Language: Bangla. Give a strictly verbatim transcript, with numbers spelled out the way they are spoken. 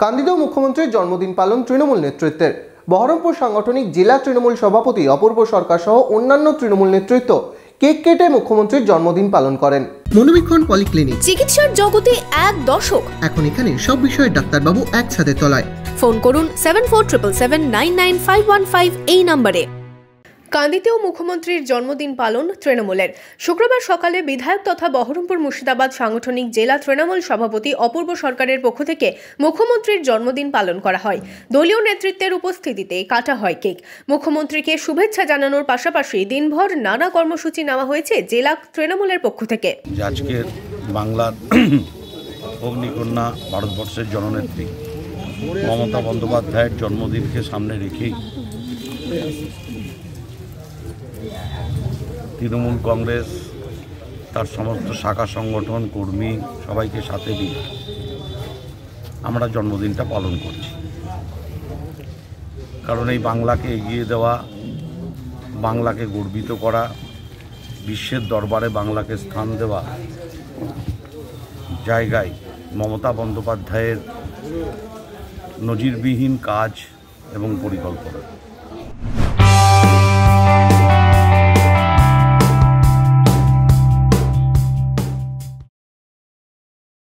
কান্দিতেও মুখ্যমন্ত্রীর জন্মদিন পালন তৃণমূল নেতৃত্বের। বহরমপুর সাংগঠনিক জেলা তৃণমূল সভাপতি অপূর্ব সরকার সহ অন্যান্য তৃণমূল নেতৃত্ব কেক কেটে মুখ্যমন্ত্রীর জন্মদিন পালন করেন। মনোবীক্ষণ পলিক্লিনিক, চিকিৎসার জগতে এক দশক। এখন এখানে সব বিষয়ে ডাক্তারবাবু একসাথে তলায়। ফোন করুন seven four triple seven nine nine five one five এই নম্বরে। কান্দিতেও মুখ্যমন্ত্রীর জন্মদিন পালন তৃণমূলের। শুক্রবার সকালে বিধায়ক তথা বহরমপুর মুর্শিদাবাদ সাংগঠনিক জেলা তৃণমূল সভাপতি অপূর্ব সরকারের পক্ষ থেকে মুখ্যমন্ত্রীর জন্মদিন পালন করা হয়। দলীয় নেতৃত্বের উপস্থিতিতে কাটা হয় কেক। মুখ্যমন্ত্রীকে শুভেচ্ছা জানানোর পাশাপাশি দিনভর নানা কর্মসূচি নেওয়া হয়েছে জেলা তৃণমূলের পক্ষ থেকে। আজকের বাংলার অগ্নিকন্যা ভারতবর্ষের জননেত্রী মমতা বন্দ্যোপাধ্যায়ের জন্মদিনকে সামনে রেখেই তৃণমূল কংগ্রেস তার সমস্ত শাখা সংগঠন কর্মী সবাইকে সাথে নিয়ে আমরা জন্মদিনটা পালন করছি। কারণ এই বাংলাকে এগিয়ে দেওয়া, বাংলাকে গর্বিত করা, বিশ্বের দরবারে বাংলাকে স্থান দেওয়া জায়গায় মমতা বন্দ্যোপাধ্যায়ের নজিরবিহীন কাজ এবং পরিকল্পনা।